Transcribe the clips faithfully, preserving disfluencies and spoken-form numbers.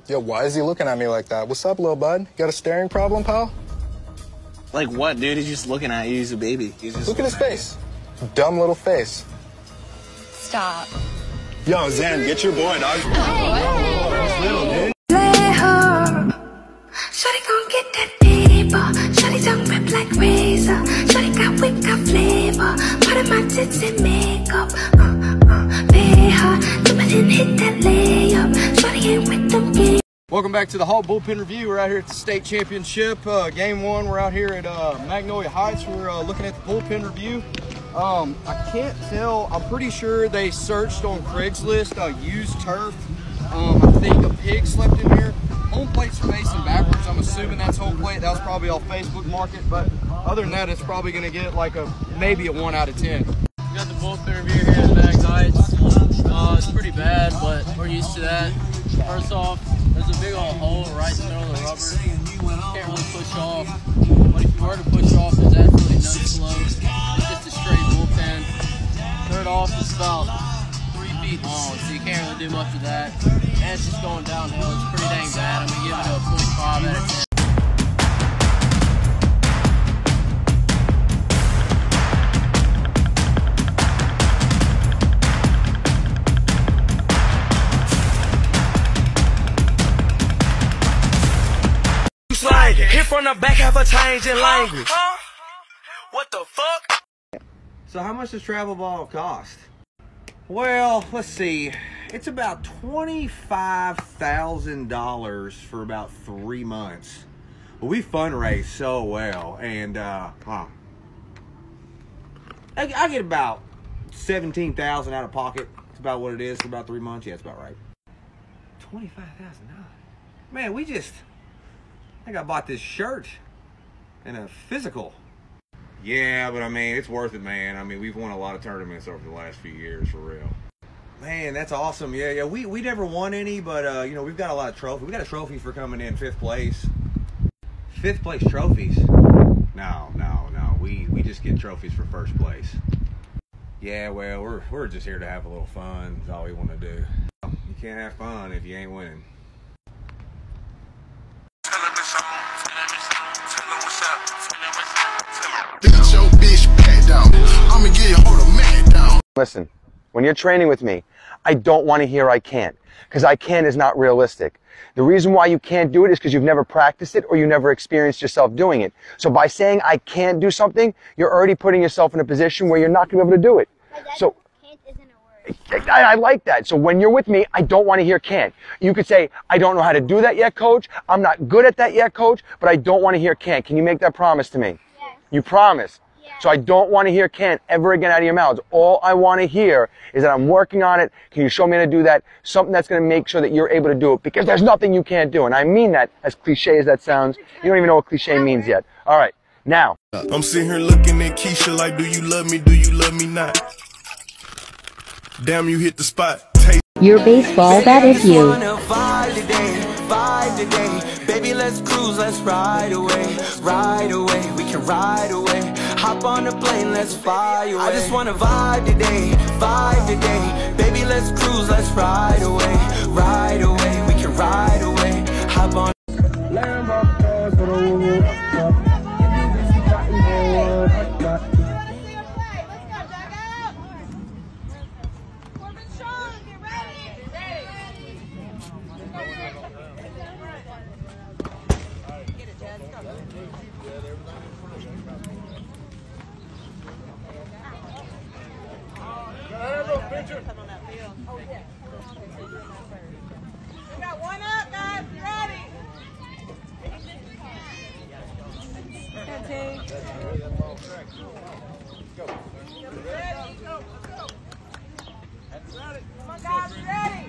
Yo, why is he looking at me like that? What's up, little bud? Got a staring problem, pal? Like what, dude? He's just looking at you. He's a baby. He's just Look at his face. Dumb little face. Stop. Yo, Zen, get your boy, dog. Hey. Play her. Shawty gon' get that paper. Shawty tongue rip like razor. Shawty got whip, got flavor. Part of my tits and makeup. Uh, uh, pay her. Do it and hit that layup. Shawty ain't with them games. Welcome back to the Hall Bullpen Review. We're out here at the state championship, uh, game one. We're out here at uh, Magnolia Heights. We're uh, looking at the bullpen review. Um, I can't tell. I'm pretty sure they searched on Craigslist, uh, used turf. Um, I think a pig slept in here. Home plate's facing backwards. I'm assuming that's home plate. That was probably off Facebook Market, but other than that, it's probably going to get like a maybe a one out of ten. We got the bullpen review here at Mag Heights. Uh, it's pretty bad, but we're used to that. First off, there's a big old hole right in the middle of the rubber. Can't really push off. But if you were to push off, there's absolutely no slope. It's just a straight bullpen. Third off, it's about three feet long, so you can't really do much of that. And it's just going downhill. It's pretty dang bad. I'm gonna give it a point five out of ten. Hit from the back, have a change in language. Huh? What the fuck? So how much does travel ball cost? Well, let's see. It's about twenty-five thousand dollars for about three months. Well, we fundraise so well, and uh, huh. I, I get about seventeen thousand dollars out of pocket. It's about what it is for about three months. Yeah, it's about right. twenty-five thousand dollars. Man, we just... I think I bought this shirt and a physical. Yeah, but I mean, it's worth it, man. I mean, we've won a lot of tournaments over the last few years, for real. Man, that's awesome. Yeah, yeah. We we never won any, but uh, you know, we've got a lot of trophies. We got a trophy for coming in fifth place. Fifth place trophies? No, no, no. We we just get trophies for first place. Yeah, well, we're we're just here to have a little fun. That's all we want to do. You can't have fun if you ain't winning. Listen, when you're training with me, I don't want to hear I can't, because I can is not realistic. The reason why you can't do it is because you've never practiced it or you never experienced yourself doing it. So by saying I can't do something, you're already putting yourself in a position where you're not going to be able to do it. So Can't isn't a word. I, I like that. So when you're with me, I don't want to hear can't. You could say, I don't know how to do that yet, coach. I'm not good at that yet, coach, but I don't want to hear can't. Can you make that promise to me? Yes. You promise? Yeah. So I don't want to hear can't ever again out of your mouths. All I want to hear is that I'm working on it. Can you show me how to do that? Something that's going to make sure that you're able to do it, because there's nothing you can't do. And I mean that, as cliche as that sounds. You don't even know what cliche means yet. All right. Now. I'm sitting here looking at Keisha like, do you love me? Do you love me not? Damn, you hit the spot. Taste Your baseball bat is you. Vibe today, vibe today. Baby, let's cruise, let's ride away, ride away. We can ride away. Hop on the plane, let's fly away. I just wanna vibe today, vibe today. Baby, let's cruise, let's ride away, ride away. We can ride away. Hop on. We got one up, guys. Ready? Okay. Ready? Go, go. Come on, guys. Ready?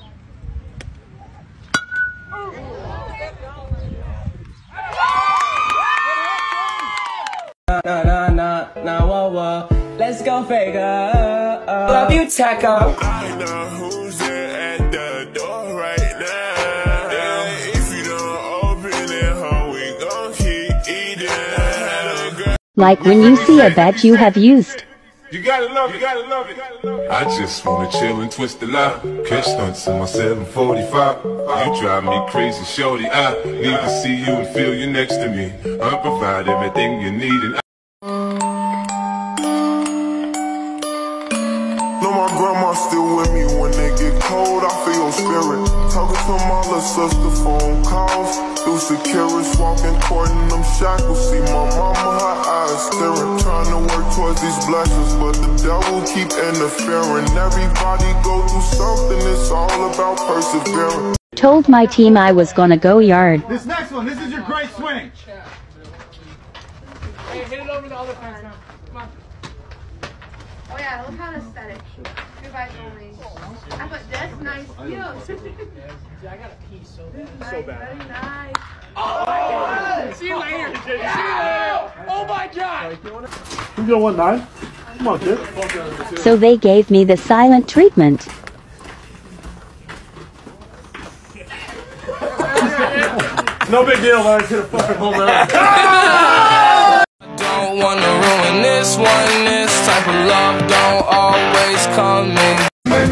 Nah, nah, nah, nah, whoa, whoa. Let's go figure. Love you, Taco. I know who's there at the door right now. If you don't open it, how we gon' keep eating? Like when you see a bat you have used. You gotta love it, you gotta love it. I just wanna chill and twist the lot. Catch stunts in my seven forty-five. You drive me crazy, shorty. I need to see you and feel you next to me. I provide everything you need and I know my grandma's still with me when they get cold. I feel your spirit. Talking to my little sister, phone calls. Through securities, walking, courting them shackles. See my mama, her eyes staring. Trying to work towards these blessings, but the devil keep interfering. Everybody go through something, it's all about persevering. Told my team I was gonna go yard. This next one, this is your great swing. Hey, hit it over the other fence now. Come on. Oh yeah, look how aesthetic. Two by only. I put this nice views. I got a piece so bad. So bad. Very nice. Oh my God! See you later. See you later. Oh my God! You don't want nine? Come on, kid. So they gave me the silent treatment. No big deal, I just hit a fucking home run. I don't wanna ruin this one. This type of love don't always come in.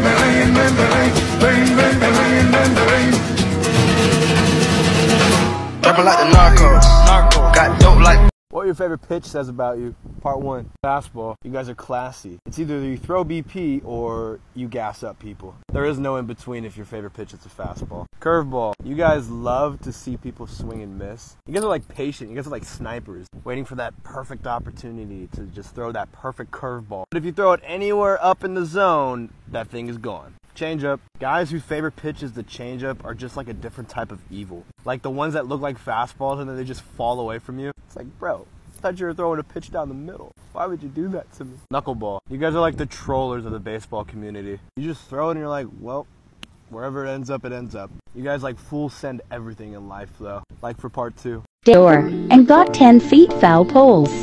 Rapping like the narcos. Narco. Got dope like. What your favorite pitch says about you? Part one. Fastball. You guys are classy. It's either you throw B P or you gas up people. There is no in between if your favorite pitch is a fastball. Curveball. You guys love to see people swing and miss. You guys are like patient. You guys are like snipers, waiting for that perfect opportunity to just throw that perfect curveball. But if you throw it anywhere up in the zone, that thing is gone. Changeup. Guys whose favorite pitch is the changeup are just like a different type of evil. Like the ones that look like fastballs and then they just fall away from you. It's like, bro, I thought you were throwing a pitch down the middle. Why would you do that to me? Knuckleball. You guys are like the trollers of the baseball community. You just throw it and you're like, well, wherever it ends up, it ends up. You guys like full send everything in life though. Like for part two. Door and got ten feet foul poles.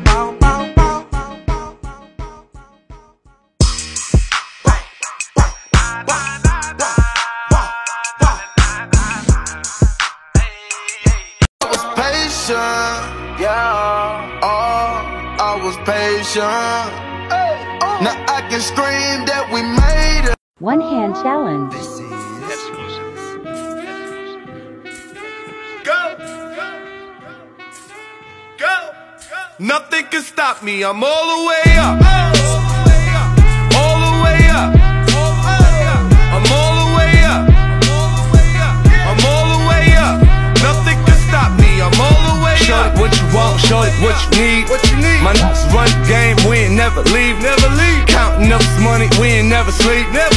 Yeah, oh, I was patient. Now I can scream that we made it. One hand challenge. Go, go, go. Nothing can stop me. I'm all the way up. All the way up. I'm all the way up. I'm all the way up. Nothing can stop me. I'm all the way up. Show it what you want, show it what you need. What you need? My niggas run the game, we ain't never leave, never leave. Counting up this money, we ain't never sleep, never.